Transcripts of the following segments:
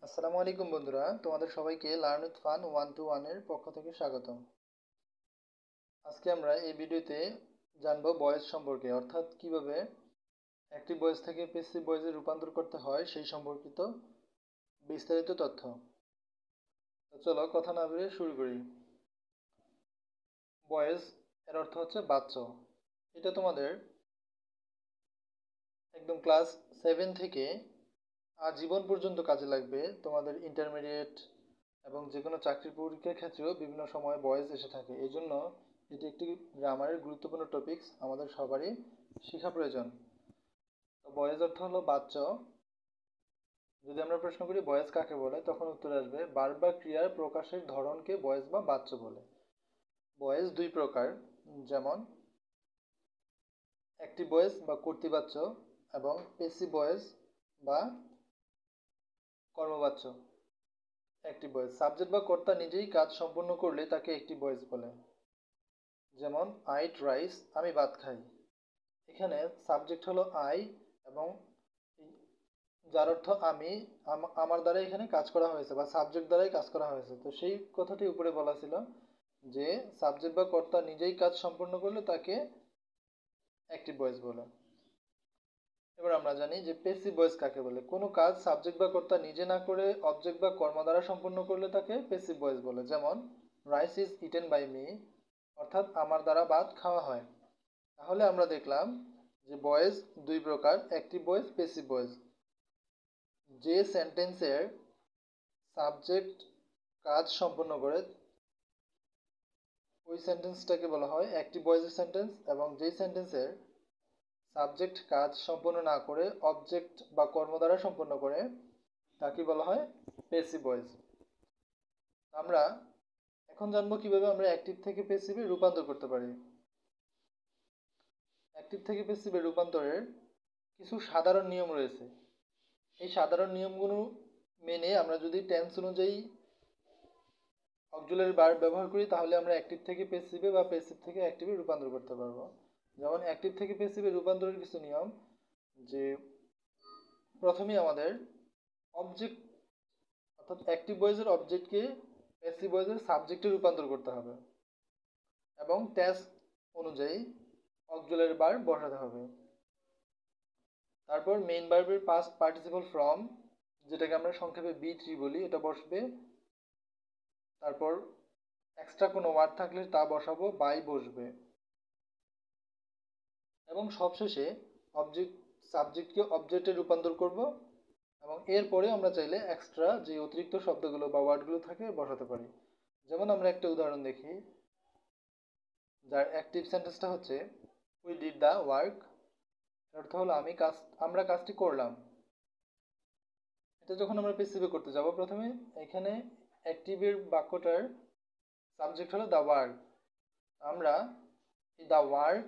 আসসালামু আলাইকুম বন্ধুরা, তোমাদের সবাইকে লার্ন উইথ ফান 121 এর পক্ষ থেকে স্বাগতম। আজকে আমরা এই ভিডিওতে জানবো ভয়েস সম্পর্কে, অর্থাৎ কিভাবে অ্যাক্টিভ ভয়েস থেকে প্যাসিভ ভয়েসে রূপান্তর করতে হয় সেই সম্পর্কিত বিস্তারিত তথ্য। তো চলো কথা না বেরিয়ে শুরু করি। ভয়েস এর অর্থ হচ্ছে বাচ্চা। এটা তোমাদের একদম ক্লাস 7 থেকে আজীবন পর্যন্ত কাজে লাগবে। তোমাদের ইন্টারমিডিয়েট এবং যে কোনো চাকরির পরীক্ষার ক্ষেত্রেও বিভিন্ন সময় ভয়েস এসে থাকে। এই জন্য এটি একটি গ্রামারের গুরুত্বপূর্ণ টপিকস, আমাদের সবারই শেখা প্রয়োজন। তো ভয়েস অর্থ হলো বাচ্চা। যদি আমরা প্রশ্ন করি ভয়েস কাকে বলে, তখন উত্তর আসবে ভার্ব বা ক্রিয়ার প্রকাশের ধরনকে ভয়েস বা বাচ্চা বলে। ভয়েস দুই প্রকার, যেমন অ্যাক্টিভ ভয়েস বা কর্তৃবাচ্য এবং প্যাসিভ ভয়েস বা কর্মবাচ্য। অ্যাক্টিভ ভয়েস সাবজেক্ট বা কর্তা নিজেই কাজ সম্পন্ন করলে তাকে অ্যাক্টিভ ভয়েস বলে। যেমন আই ইট রাইস, আমি ভাত খাই। এখানে সাবজেক্ট হলো আই এবং যার অর্থ আমি, আমার দ্বারা এখানে কাজ করা হয়েছে বা সাবজেক্ট দ্বারাই কাজ করা হয়েছে। তো সেই কথাটি উপরে বলা ছিল যে সাবজেক্ট বা কর্তা নিজেই কাজ সম্পন্ন করলে তাকে অ্যাক্টিভ ভয়েস বলে। এবার আমরা জানি যে প্যাসিভ ভয়েস কাকে বলে। কোনো কাজ সাবজেক্ট বা কর্তা নিজে না করে অবজেক্ট বা কর্ম দ্বারা সম্পন্ন করলে তাকে প্যাসিভ ভয়েস বলে। যেমন rice is eaten by me, অর্থাৎ আমার দ্বারা ভাত খাওয়া হয়। তাহলে আমরা দেখলাম যে ভয়েস দুই প্রকার, অ্যাক্টিভ ভয়েস, প্যাসিভ ভয়েস। যে সেন্টেন্সের সাবজেক্ট কাজ সম্পন্ন করে ওই সেন্টেন্সটাকে বলা হয় অ্যাক্টিভ ভয়েসের সেন্টেন্স, এবং যেই সেন্টেন্সের সাবজেক্ট কাজ সম্পন্ন না করে অবজেক্ট বা কর্ম দ্বারা সম্পন্ন করে তাকে বলা হয় প্যাসিভ ভয়েস। আমরা এখন জানবো কিভাবে আমরা অ্যাক্টিভ থেকে প্যাসিভে রূপান্তর করতে পারি। অ্যাক্টিভ থেকে প্যাসিভে রূপান্তরের কিছু সাধারণ নিয়ম রয়েছে। এই সাধারণ নিয়মগুলো মেনে আমরা যদি টেন্স অনুযায়ী অক্সিলারি ভার্ব ব্যবহার করি, তাহলে আমরা অ্যাক্টিভ থেকে প্যাসিভে বা প্যাসিভ থেকে অ্যাক্টিভে রূপান্তর করতে পারবো। যেমন অ্যাক্টিভ থেকে প্যাসিভে রূপান্তরের কিছু নিয়ম, যে প্রথমেই আমাদের অবজেক্ট, অর্থাৎ অ্যাক্টিভ ভয়েসের অবজেক্টকে প্যাসিভ ভয়েসের সাবজেক্টে রূপান্তর করতে হবে এবং টেন্স অনুযায়ী অক্সিলারি ভার্ব বসাতে হবে। তারপর মেইন ভার্বের পাস্ট পার্টিসিপল ফ্রম, যেটাকে আমরা সংক্ষেপে বি3 বলি, এটা বসবে। তারপর এক্সট্রা কোনো ওয়ার্ড থাকলে তা বসাবো, বাই বসবে। এবং সবশেষে অবজেক্ট সাবজেক্টকে অবজেক্টে রূপান্তর করব, এবং এরপরে আমরা চাইলে এক্সট্রা যে অতিরিক্ত শব্দগুলো বা ওয়ার্ডগুলো থাকে বসাতে পারি। যেমন আমরা একটা উদাহরণ দেখি, যার অ্যাক্টিভ সেন্টেন্সটা হচ্ছে উই ডিড দ্য ওয়ার্ক। অর্থ হলো আমরা কাজটি করলাম। এটা যখন আমরা প্যাসিভে করতে যাব, প্রথমে এখানে অ্যাক্টিভের বাক্যটার সাবজেক্ট হলো দ্য ওয়ার্ক। আমরা এই দ্য ওয়ার্ক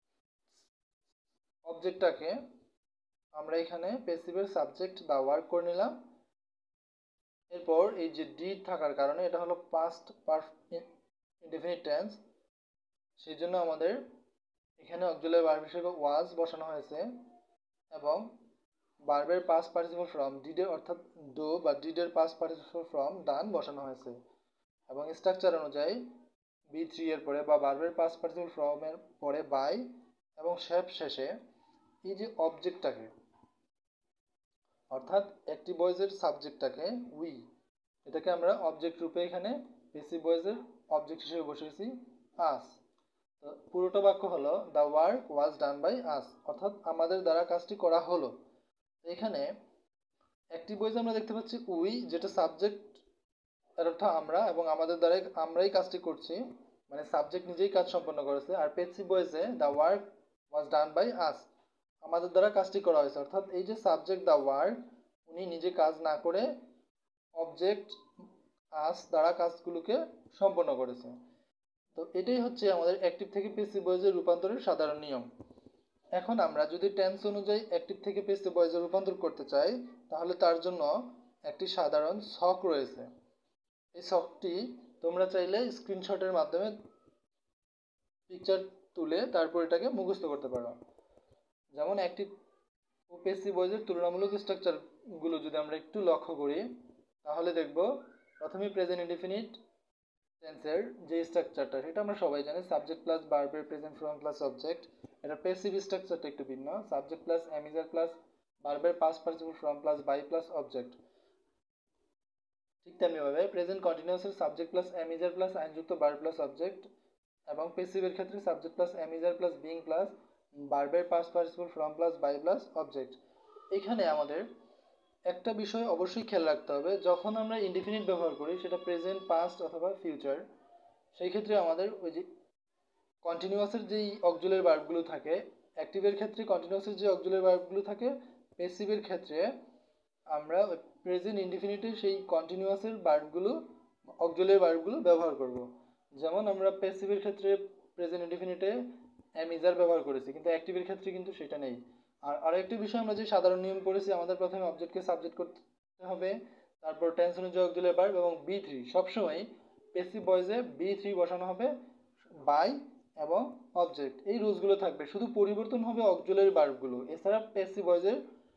অবজেক্টটাকে আমরা এখানে প্যাসিভের সাবজেক্ট দ্য ওয়ার্ক করে নিলাম। এরপর এই যে ডিড থাকার কারণে এটা হলো পাস্ট ইনডেফিনিট টেন্স, সেই জন্য আমাদের এখানে অক্সিলারি ভার্ব হিসেবে ওয়াজ বসানো হয়েছে, এবং ভার্বের পাস্ট পার্টিসিপল ফ্রম ডিডের, অর্থাৎ ডো বা ডিডের পাস্ট পার্টিসিপল ফ্রম ডান বসানো হয়েছে। এবং স্ট্রাকচার অনুযায়ী বি3 এর পরে বা ভার্বের পাস্ট পার্টিসিপল ফ্রম এর পরে বাই, এবং শেষে এই যে অবজেক্টটাকে, অর্থাৎ অ্যাক্টিভ ভয়েসের সাবজেক্টটাকে উই, এটাকে আমরা অবজেক্ট রূপে এখানে প্যাসিভ ভয়েসের অবজেক্ট হিসেবে বসেছি আস। তো পুরোটা বাক্য হলো the work was done by us, অর্থাৎ আমাদের দ্বারা কাজটি করা হলো। এখানে অ্যাক্টিভ ভয়েসে আমরা দেখতে পাচ্ছি উই, যেটা সাবজেক্ট, এর অর্থ আমরা, এবং আমাদের দ্বারা আমরাই কাজটি করছি, মানে সাবজেক্ট নিজেই কাজ সম্পন্ন করেছে। আর প্যাসিভ ভয়েসে the work was done by us, আমাদের দ্বারা কাজটি করা হয়েছে, অর্থাৎ এই যে সাবজেক্ট দ্য ওয়ার্ক, উনি নিজে কাজ না করে অবজেক্ট আস দ্বারা কাজগুলোকে সম্পন্ন করেছে। তো এটাই হচ্ছে আমাদের অ্যাক্টিভ থেকে প্যাসিভ ভয়েসে রূপান্তরের সাধারণ নিয়ম। এখন আমরা যদি টেন্স অনুযায়ী অ্যাক্টিভ থেকে প্যাসিভ ভয়েসে রূপান্তর করতে চাই, তাহলে তার জন্য একটি সাধারণ ছক রয়েছে। এই ছকটি তোমরা চাইলে স্ক্রিনশটের মাধ্যমে পিকচার তুলে তারপর এটাকে মুখস্থ করতে পারো। যেমন অ্যাক্টিভ ও প্যাসিভ ভয়েসের তুলনামূলক স্ট্রাকচারগুলো যদি আমরা একটু লক্ষ্য করি, তাহলে দেখব প্রথমে প্রেজেন্ট ইনডিফিনিট টেন্সের যে স্ট্রাকচারটা সেটা আমরা সবাই জানি, সাবজেক্ট প্লাস ভার্বের প্রেজেন্ট ফর্ম প্লাস অবজেক্ট। এটা প্যাসিভ স্ট্রাকচারটা একটু ভিন্ন, সাবজেক্ট প্লাস অ্যামিজার প্লাস ভার্বের past participle form plus by plus object. ঠিক তেমনিভাবে প্রেজেন্ট কন্টিনিউয়াসের সাবজেক্ট প্লাস অ্যামিজার প্লাস আইনযুক্ত ভার্ব প্লাস অবজেক্ট, এবং প্যাসিভের ক্ষেত্রে subject plus am is are plus being plus ভার্বের past participle form plus by plus object. এখানে আমাদের একটা বিষয় অবশ্যই খেয়াল রাখতে হবে, যখন আমরা ইনডিফিনিট ব্যবহার করি সেটা প্রেজেন্ট, পাস্ট অথবা ফিউচার, সেই ক্ষেত্রে আমাদের ওই যে কন্টিনিউয়াসের যেই অক্সিলারি ভার্বগুলো থাকে, অ্যাক্টিভের ক্ষেত্রে কন্টিনিউয়াসের যে অক্সিলারি ভার্বগুলো থাকে, প্যাসিভের ক্ষেত্রে আমরা প্রেজেন্ট ইনডিফিনিটের সেই কন্টিনিউয়াসের ভার্বগুলো, অক্সিলারি ভার্বগুলো ব্যবহার করব। যেমন আমরা প্যাসিভের ক্ষেত্রে প্রেজেন্ট ইনডিফিনিটে অ্যামিজার ব্যবহার করেছি, কিন্তু অ্যাক্টিভের ক্ষেত্রে কিন্তু সেটা নেই। আর আরেকটি বিষয় আমরা যে সাধারণ নিয়ম পড়েছি, আমাদের প্রথমে অবজেক্টকে সাবজেক্ট করতে হবে, তারপর টেন্স অনুযায়ী অক্সিলারি ভার্ব, এবং B3 সবসময় প্যাসিভ ভয়েসে B3 বসানো হবে বাই এবং অবজেক্ট। এই রুলসগুলো থাকবে, শুধু পরিবর্তন হবে অক্সিলারি ভার্বগুলো, এছাড়া প্যাসিভ ভয়েসের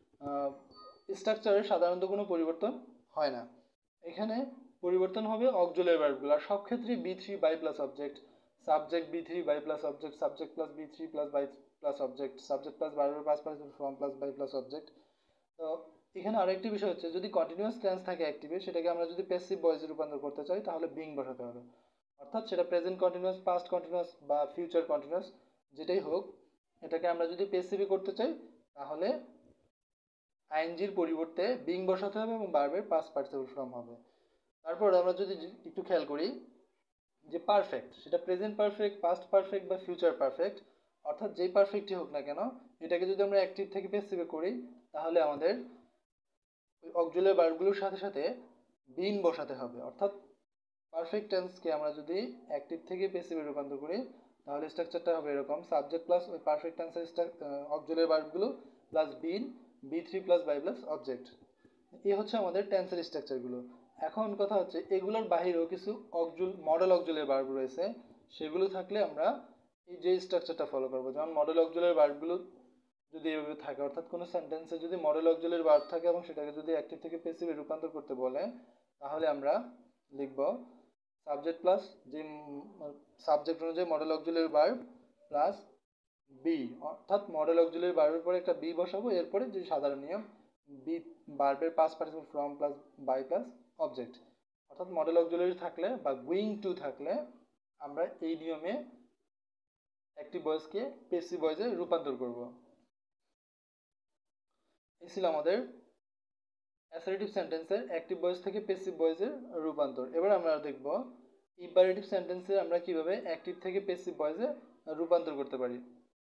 স্ট্রাকচারের সাধারণত কোনো পরিবর্তন হয় না। এখানে পরিবর্তন হবে অক্সিলারি ভার্বগুলো, আর সব ক্ষেত্রেই B3 by plus object, subject B3 by plus object, subject plus B3 plus by plus object, subject plus ভার্বের past participle form plus by plus object. তো এখানে আরেকটি বিষয় হচ্ছে, যদি কন্টিনিউয়াস টেন্স থাকে অ্যাক্টিভে, সেটাকে আমরা যদি প্যাসিভ ভয়েসে রূপান্তর করতে চাই তাহলে বিং বসাতে হবে। অর্থাৎ সেটা প্রেজেন্ট কন্টিনিউয়াস, পাস্ট কন্টিনিউয়াস বা ফিউচার কন্টিনিউয়াস যেটাই হোক, এটাকে আমরা যদি প্যাসিভে করতে চাই তাহলে আইএনজির পরিবর্তে বিং বসাতে হবে এবং ভার্বের পাস্ট পার্টিসিপল ফর্ম হবে। তারপর আমরা যদি একটু খেয়াল করি যে পারফেক্ট, সেটা প্রেজেন্ট পারফেক্ট, পাস্ট পারফেক্ট বা ফিউচার পারফেক্ট, অর্থাৎ যেই পারফেক্টই হোক না কেন, এটাকে যদি আমরা অ্যাক্টিভ থেকে প্যাসিভে করি তাহলে আমাদের ওই অক্সিলারি ভার্বগুলোর সাথে সাথে বিন বসাতে হবে। অর্থাৎ পারফেক্ট টেন্সকে আমরা যদি অ্যাক্টিভ থেকে প্যাসিভে রূপান্তর করি তাহলে স্ট্রাকচারটা হবে এরকম, সাবজেক্ট প্লাস ওই পারফেক্ট টেন্সের অক্সিলারি ভার্বগুলো plus been B3 plus by plus object. এই হচ্ছে আমাদের টেন্সের স্ট্রাকচারগুলো। এখন কথা হচ্ছে এগুলোর বাহিরেও কিছু মডেল অক্সিলারি ভার্ব রয়েছে, সেগুলো থাকলে আমরা এই যে স্ট্রাকচারটা ফলো করবো। যেমন মডেল অক্সিলারি ভার্বগুলো যদি এভাবে থাকে, অর্থাৎ কোনো সেন্টেন্সে যদি মডেল অক্সিলারি ভার্ব থাকে এবং সেটাকে যদি অ্যাক্টিভ থেকে প্যাসিভে রূপান্তর করতে বলে, তাহলে আমরা লিখব সাবজেক্ট প্লাস যে সাবজেক্ট অনুযায়ী modal auxiliary verb plus be, অর্থাৎ মডেল অক্সিলারি ভার্বের পরে একটা বি বসাবো, এরপরে যে সাধারণ নিয়ম বি ভার্বের past participle form plus by plus object. অর্থাৎ মডেল অক্সিলারি থাকলে বা গোয়িং টু থাকলে আমরা এই নিয়মে অ্যাক্টিভ ভয়েসকে প্যাসিভ ভয়েসে রূপান্তর করব। এই ছিল আমাদের অ্যাসার্টিভ সেন্টেন্সের অ্যাক্টিভ ভয়েস থেকে প্যাসিভ ভয়েসের রূপান্তর। এবার আমরা দেখব ইম্পারেটিভ সেন্টেন্সে আমরা কিভাবে অ্যাক্টিভ থেকে প্যাসিভ ভয়েসে রূপান্তর করতে পারি।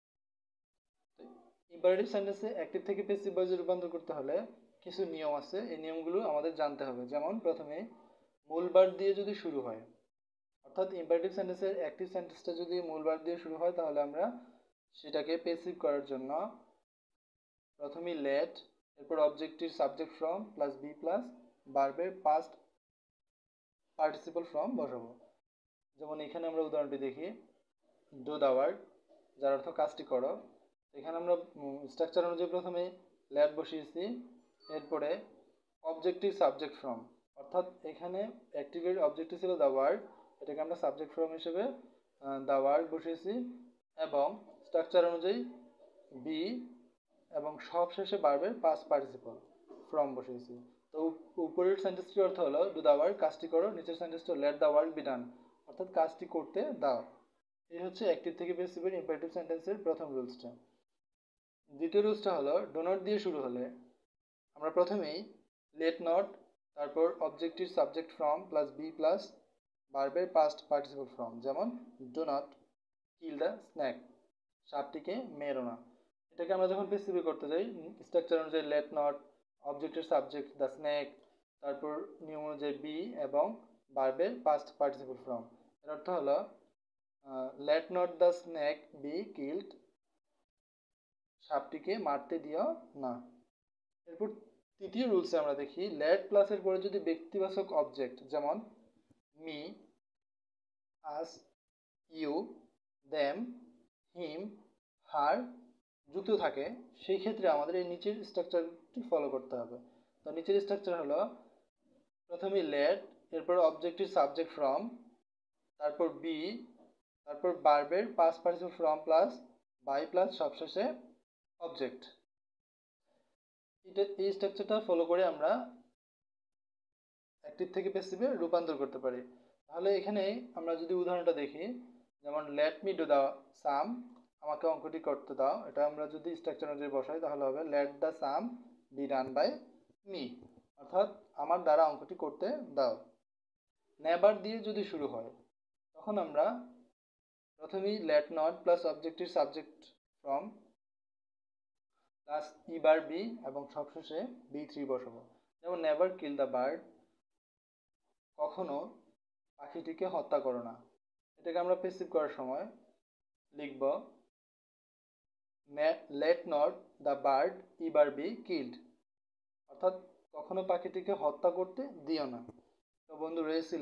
ইম্পারেটিভ সেন্টেন্সে অ্যাক্টিভ থেকে প্যাসিভ ভয়েসে রূপান্তর করতে হলে কিছু নিয়ম আছে, এই নিয়মগুলো আমাদের জানতে হবে। যেমন প্রথমে মূল ভার্ব দিয়ে যদি শুরু হয়, অর্থাৎ ইম্পারেটিভ সেন্টেন্সের অ্যাক্টিভ সেন্টেন্সটা যদি মূল ভার্ব দিয়ে শুরু হয় তাহলে আমরা সেটাকে প্যাসিভ করার জন্য প্রথমেই লেট, এরপর objective subject form plus be plus ভার্বের পাস্ট পার্টিসিপল ফ্রম বসাবো। যেমন এখানে আমরা উদাহরণটি দেখি, ডু দ্য ওয়ার্ক, যার অর্থ কাজটি করো। এখানে আমরা স্ট্রাকচার অনুযায়ী প্রথমে লেট বসিয়েছি, এরপরে অবজেক্টিভ সাবজেক্ট ফ্রম, অর্থাৎ এখানে অ্যাক্টিভের অবজেক্টিভ ছিল দ্য ওয়ার্ক, এটাকে আমরা সাবজেক্ট ফ্রম হিসেবে দ্য ওয়ার্ক বসিয়েছি, এবং স্ট্রাকচার অনুযায়ী বি, এবং সব শেষে ভার্বের পাস্ট পার্টিসিপল ফ্রম বসিয়েছি। তো উপরের সেন্টেন্সটির অর্থ হলো ডু দ্য ওয়ার্ক, কাজটি করো। নিচের সেন্টেন্সটি let the work be done, অর্থাৎ কাজটি করতে দাও। এই হচ্ছে অ্যাক্টিভ থেকে প্যাসিভের ইম্পারেটিভ সেন্টেন্সের প্রথম রুলসটা। দ্বিতীয় রুলসটা হলো ডো নট দিয়ে শুরু হলে আমরা প্রথমেই লেট নট, তারপর objective subject form plus be plus ভার্বের পাস্ট পার্টিসিপল ফ্রম। যেমন do not kill the snake, সাপটিকে মেরো না। এটাকে আমরা যখন প্যাসিভে করতে যাই স্ট্রাকচার অনুযায়ী লেট নট, অবজেক্টের সাবজেক্ট দ্য স্ন্যাক, তারপর নিয়ম অনুযায়ী বি এবং ভার্বের পাস্ট পার্টিসিপল ফ্রম। এর অর্থ হলো let not the snake be killed, সাপটিকে মারতে দিও না। এরপর তৃতীয় রুলসে আমরা দেখি লেট প্লাসের পরে যদি ব্যক্তিবাচক অবজেক্ট যেমন me, us, you, them, him, her যুক্ত থাকে, সেই ক্ষেত্রে আমাদের এই নিচের স্ট্রাকচারটি ফলো করতে হবে। তো নিচের স্ট্রাকচার হলো প্রথমে লেট, এরপর অবজেক্টিভ সাবজেক্ট ফ্রম, তারপর বি, তারপর ভার্বের past participle form plus by plus সবশেষে অবজেক্ট। এই স্ট্রাকচারটা ফলো করে আমরা অ্যাক্টিভ থেকে প্যাসিভে রূপান্তর করতে পারি। তাহলে এখানে আমরা যদি উদাহরণটা দেখি, যেমন let me do the sum, আমাকে অঙ্কটি করতে দাও, এটা আমরা যদি স্ট্রাকচার অনুযায়ী বসাই তাহলে হবে let the sum be done by me, অর্থাৎ আমার দ্বারা অঙ্কটি করতে দাও। নেভার দিয়ে যদি শুরু হয় তখন আমরা প্রথমেই let not plus objective subject form plus ever be এবং সবশেষে B3 বসাবো। যেমন নেভার কিল দ্য বার্ড, কখনো পাখিটিকে হত্যা করো না। এটাকে আমরা প্যাসিভ করার সময় লিখব let not the bird ever be killed, অর্থাৎ কখনো পাখিটিকে হত্যা করতে দিও না। তো বন্ধু রয়েছিল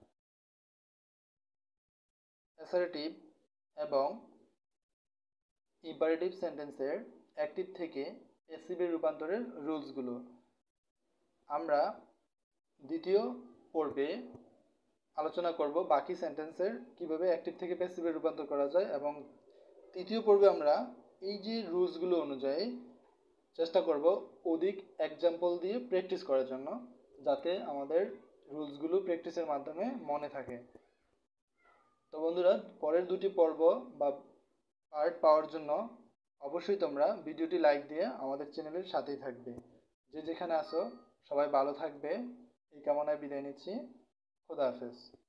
অ্যাসার্টিভ এবং ইম্পারেটিভ সেন্টেন্সের অ্যাক্টিভ থেকে প্যাসিভে রূপান্তরের রুলসগুলো। আমরা দ্বিতীয় পর্বে আলোচনা করব বাকি সেন্টেন্সের কিভাবে অ্যাক্টিভ থেকে প্যাসিভে রূপান্তর করা যায়, এবং তৃতীয় পর্বে আমরা এই যে রুলসগুলো অনুযায়ী চেষ্টা করব অধিক এক্সাম্পল দিয়ে প্র্যাকটিস করার জন্য, যাতে আমাদের রুলসগুলো প্র্যাকটিসের মাধ্যমে মনে থাকে। তো বন্ধুরা, পরের দুটি পর্ব বা পার্ট পাওয়ার জন্য অবশ্যই তোমরা ভিডিওটি লাইক দিয়ে আমাদের চ্যানেলের সাথেই থাকবে। যে যেখানে আসো সবাই ভালো থাকবে এই কামনায় বিদায় নিচ্ছি। খোদা হাফেজ।